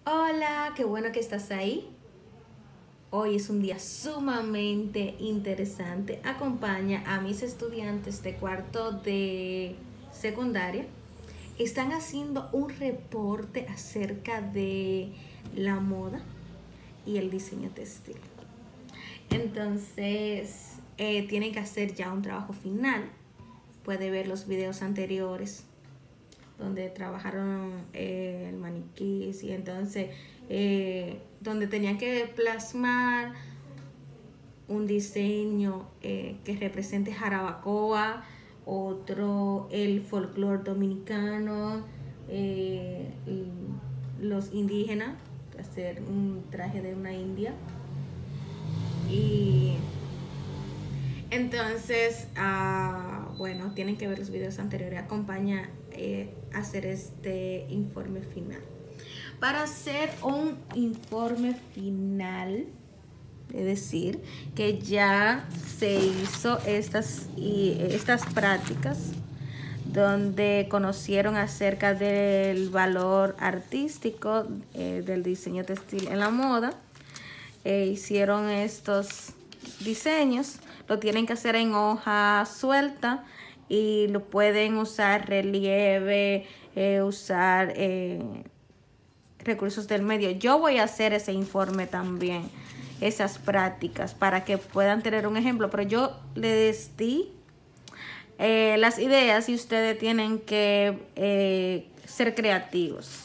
Hola, qué bueno que estás ahí. Hoy es un día sumamente interesante. Acompaña a mis estudiantes de cuarto de secundaria. Están haciendo un reporte acerca de la moda y el diseño textil. Entonces, tienen que hacer ya un trabajo final. Puede ver los videos anteriores donde trabajaron el maniquí y entonces donde tenían que plasmar un diseño que represente Jarabacoa, otro el folclore dominicano, los indígenas, hacer un traje de una india. Y entonces, bueno, tienen que ver los videos anteriores. Acompaña hacer este informe final. Para hacer un informe final, es decir, que ya se hizo estas prácticas donde conocieron acerca del valor artístico del diseño textil en la moda. Hicieron estos diseños, lo tienen que hacer en hoja suelta y lo pueden usar relieve, usar recursos del medio. Yo voy a hacer ese informe también, esas prácticas, para que puedan tener un ejemplo, pero yo les di las ideas y ustedes tienen que ser creativos.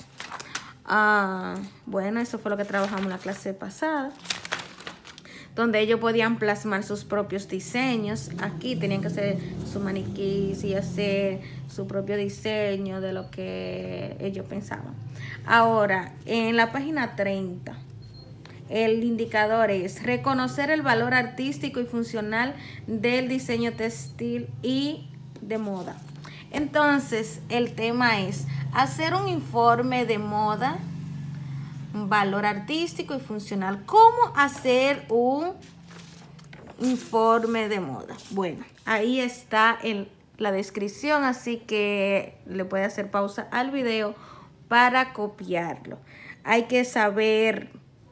Bueno, eso fue lo que trabajamos en la clase pasada, donde ellos podían plasmar sus propios diseños. Aquí tenían que hacer su maniquí y hacer su propio diseño de lo que ellos pensaban. Ahora, en la página 30, el indicador es reconocer el valor artístico y funcional del diseño textil y de moda. Entonces, el tema es hacer un informe de moda, valor artístico y funcional. ¿Cómo hacer un informe de moda? Bueno, ahí está en la descripción, así que le puede hacer pausa al video para copiarlo. Hay que saber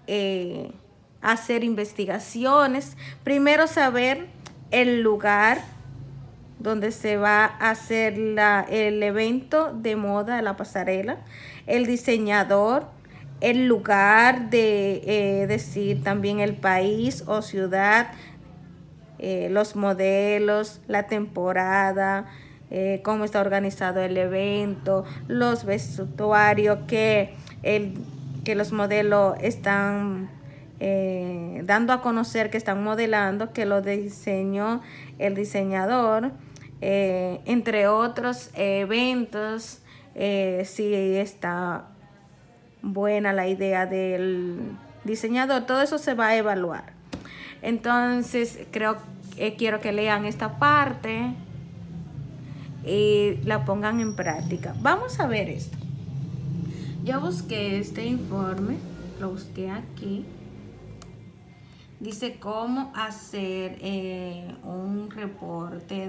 hacer investigaciones. Primero saber el lugar donde se va a hacer el evento de moda, la pasarela, el diseñador, el lugar de decir también el país o ciudad, los modelos, la temporada, cómo está organizado el evento, los vestuarios que los modelos están dando a conocer, que están modelando, que lo diseñó el diseñador, entre otros eventos, si está buena la idea del diseñador. Todo eso se va a evaluar. Entonces quiero que lean esta parte y la pongan en práctica. Vamos a ver esto. Yo busqué este informe, lo busqué aquí. Dice cómo hacer un reporte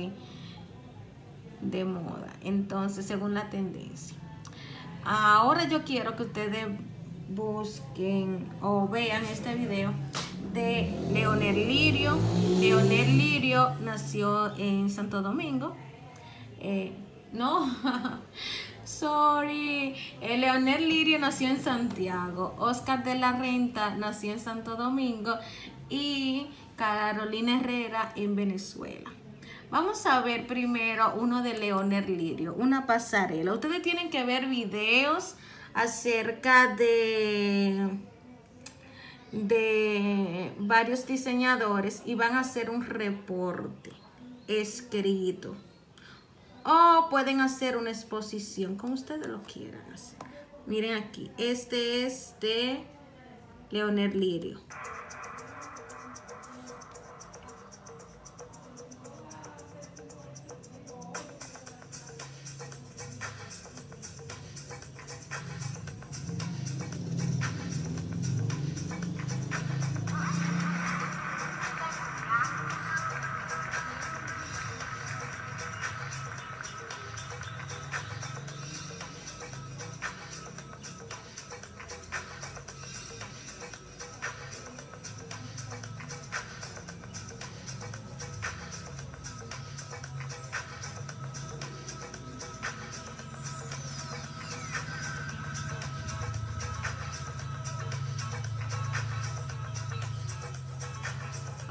de moda. Entonces, según la tendencia. Ahora yo quiero que ustedes busquen o vean este video de Leonel Lirio. Leonel Lirio nació en Santo Domingo. No, sorry. Leonel Lirio nació en Santiago. Oscar de la Renta nació en Santo Domingo. Y Carolina Herrera en Venezuela. Vamos a ver primero uno de Leonel Lirio, una pasarela. Ustedes tienen que ver videos acerca de varios diseñadores y van a hacer un reporte escrito. O pueden hacer una exposición, como ustedes lo quieran hacer. Miren aquí, este es de Leonel Lirio.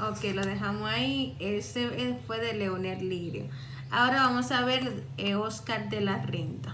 Ok, lo dejamos ahí. Ese fue de Leonel Lirio. Ahora vamos a ver Oscar de la Renta.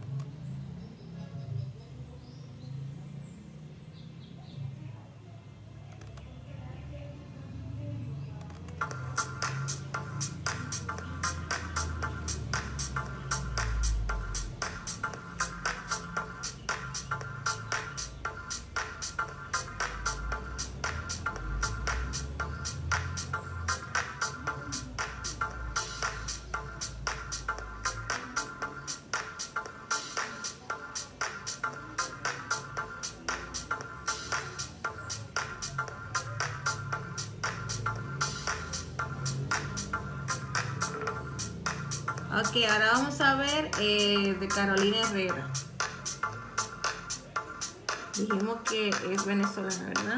Ok, ahora vamos a ver de Carolina Herrera. Dijimos que es venezolana, ¿verdad?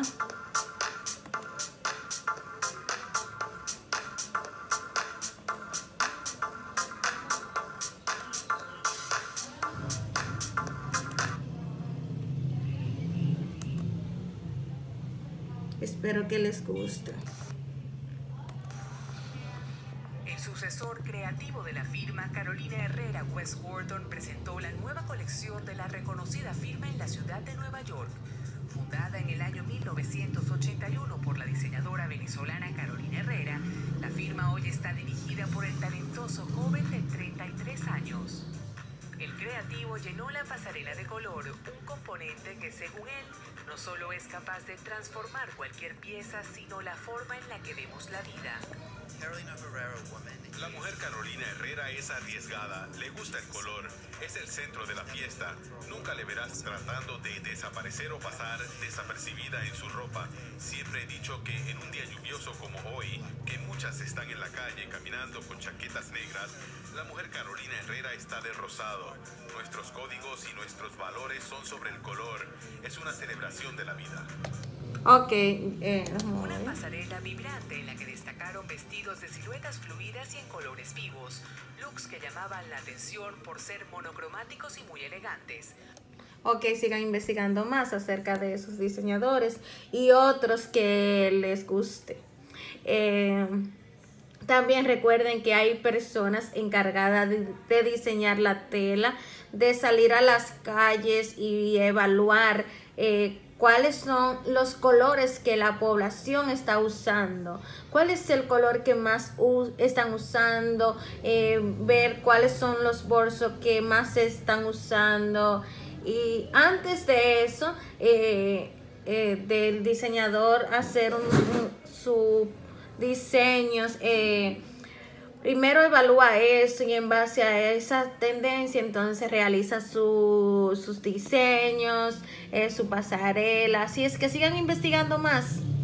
Espero que les guste. El sucesor creativo de la firma, Carolina Herrera West Gordon, presentó la nueva colección de la reconocida firma en la ciudad de Nueva York. Fundada en el año 1981 por la diseñadora venezolana Carolina Herrera, la firma hoy está dirigida por el talentoso joven de 33 años. El creativo llenó la pasarela de color, un componente que, según él, no solo es capaz de transformar cualquier pieza, sino la forma en la que vemos la vida. La mujer Carolina Herrera es arriesgada, le gusta el color, es el centro de la fiesta. Nunca le verás tratando de desaparecer o pasar desapercibida en su ropa. Siempre he dicho que en un día lluvioso como hoy, que muchas están en la calle caminando con chaquetas negras, la mujer Carolina Herrera está de rosado. Nuestros códigos y nuestros valores son sobre el color. Es una celebración de la vida. Ok. Una pasarela vibrante en la que destacaron vestidos de siluetas fluidas y en colores vivos. Looks que llamaban la atención por ser monocromáticos y muy elegantes. Ok, sigan investigando más acerca de esos diseñadores y otros que les guste. También recuerden que hay personas encargadas de diseñar la tela, de salir a las calles y evaluar cuáles son los colores que la población está usando, cuál es el color que más están usando, ver cuáles son los bolsos que más se están usando. Y antes de eso, del diseñador hacer sus diseños, primero evalúa eso y en base a esa tendencia entonces realiza sus diseños, su pasarela. Así es que sigan investigando más.